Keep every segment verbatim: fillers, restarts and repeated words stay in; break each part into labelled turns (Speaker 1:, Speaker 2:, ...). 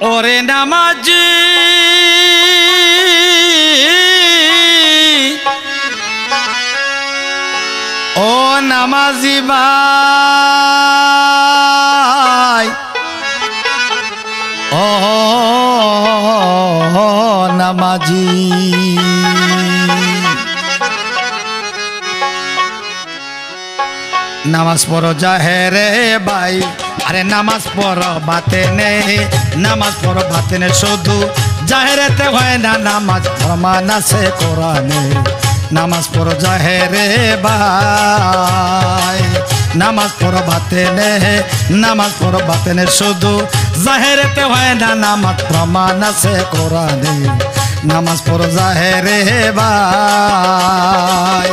Speaker 1: ওরে নামাজি ও নামাজি ভাই ও নামাজি নামাজ পড়ো জাহেরে ভাই আরে নামাজ পড়ো বাতে নেই নামাজ পড়ো বাতে নেই শুধু জাহেরেতে হয় না নামাজ প্রমাণ আছে কোরআনে নামাজ পড়ো জাহেরে ভাই নামাজ পড়ো বাতে নেই নামাজ পড়ো বাতে নেই শুধু জাহেরেতে হয় না নামাজ প্রমাণ আছে কোরআনে নামাজ পড়ো জাহেরে ভাই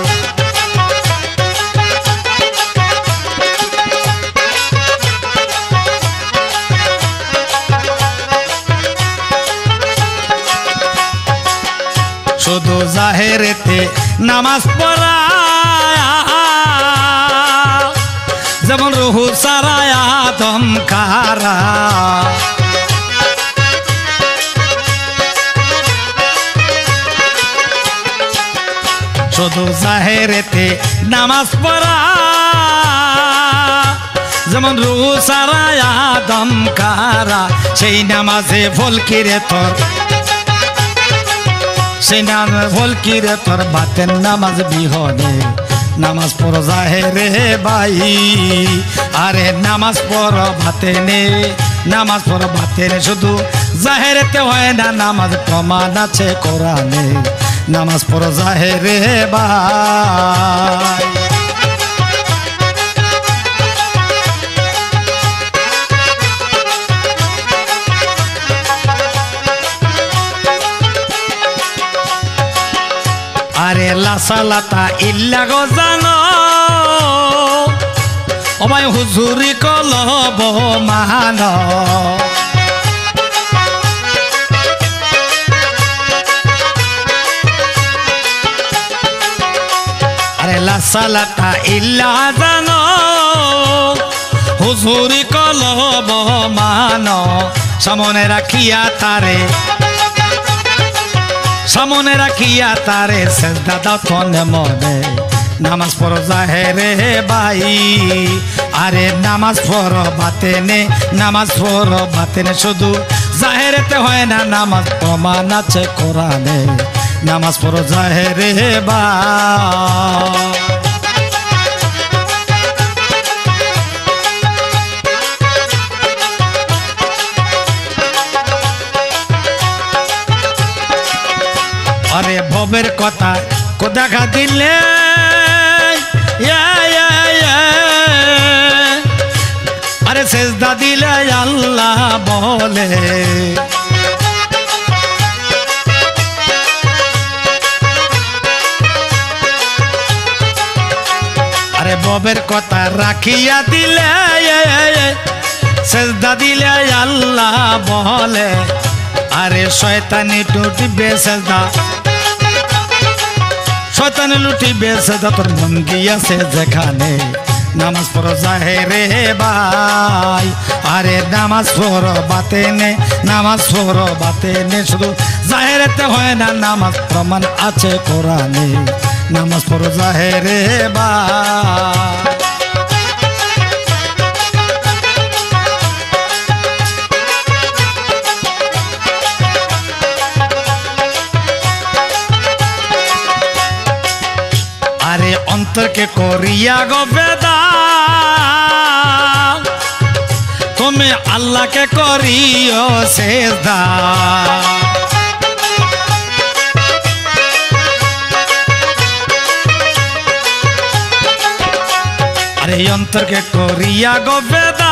Speaker 1: শুধু জাহেরেতে নামাজ পড়া যেমন রুহু সারায়া দমকারা শুধু জাহেরেতে নামাজ পড়া যেমন রুহু সারায়া দমকারা সেই নামাজে ফলকিরে তোর সেই নাম ফলকিরে তোর বাতের নামাজ বিহনে নামাজ পড়ো জাহেরে ভাই আরে নামাজ পড়ো ভাতে নে নামাজ পড়ো ভাতে নে শুধু জাহেরেতে হয় না নামাজ প্রমাণ আছে কোরআনে নামাজ পড়ো জাহেরে ভাই আরে লাসালাতা ইল্লা গো জানো ও ভাই হুজুরি কলব মান আরে লাসালাতা ইল্লা জানো হুজুরি কলব মান সামনে রাখিয়া তারে সামনে রাখিয়া তারে সেজদা দাও তনে মনে নামাজ পড়ো জাহেরে ভাই আরে নামাজ পড়ো বাতে নে নামাজ পড়ো বাতে নে শুধু জাহেরেতে হয় না নামাজ প্রমাণ আছে কোরআনে নামাজ পড়ো জাহেরে ভাই আরে ভবের কথা কো দেখা দিলে আরে সেজদা দিলে আল্লাহ বলে আরে ভবের কথা রাখিয়া দিলে সেজদা দিলে আল্লাহ বলে আরে শয়তানি টুটিবে সেজদা শয়তানি লুটিবে সেজদা তোর মন গিয়াছে যেখানে নামাজ পড়ো জাহেরে ভাই আরে নামাজ পড়ো বাতে নে নামাজ পড়ো বাতে নে শুধু জাহেরেতে হয় না নামাজ প্রমাণ আছে কোরআনে নামাজ পড়ো জাহেরে ভাই আরে অন্তরকে করিয়া গো বেদা তুমি আল্লাহকে করিও সেজদা আরে অন্তরকে করিয়া গো বেদা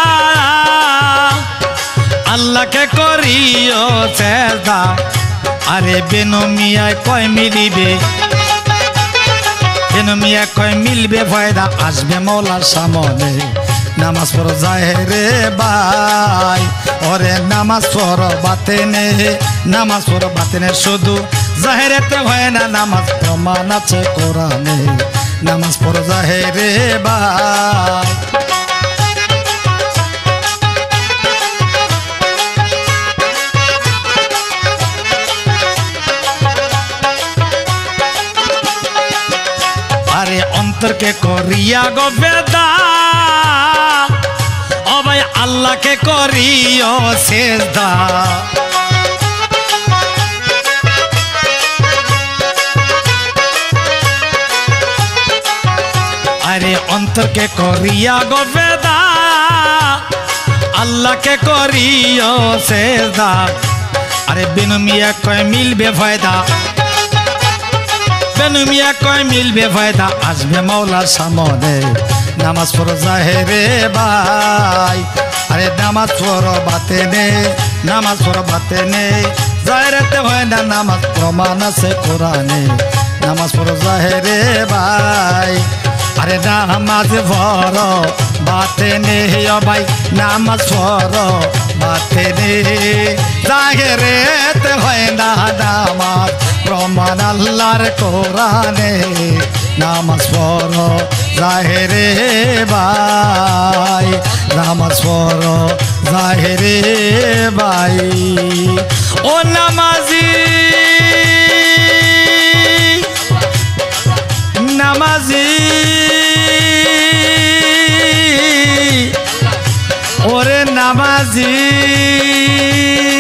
Speaker 1: আল্লাহকে করিও সেজদা আরে বেনমিয়ায় কয় মিলিবে মিয়া কয় মিলবে ফায়দা আসবে মৌলার সামনে নামাজ পড়ো জাহেরে ভাই ওরে নামাজ পড়ো বাতে নে নামাজ পড়ো বাতে নে শুধু জাহেরেতে হয় না নামাজ প্রমাণ আছে কোরআনে নামাজ পড়ো জাহেরে ভাই গো বেদা ও ভাই আল্লাহকে করিও সেজদা আরে অন্তরকে করিয়া গো বেদা আল্লাহকে করিও সেজদা আরে বিনু মিয়া কয় মিলবে ফায়দা বেনু মিয়া কয় মিলবে ফায়দা আসবে মাওলার সামনে নামাজ পড়ো জাহেরে ভাই আরে নামাজ পড়ো বাতেনে নামাজ পড়ো বাতেনে জাহেরেতে হয় না নামাজ প্রমাণ আছে কোরআনে নামাজ পড়ো জাহেরে ভাই আরে নামাজ পড়ো বাতেনে ও ভাই নামাজ পড়ো বাতেনে জাহেরেতে হয় না নামাজ প্রমাণ আল্লাহর কোরআনে নামাজ পড়ো জাহেরে ভাই নামাজ পড়ো জাহেরে ভাই ও নামাজি নামাজি ওরে নামাজি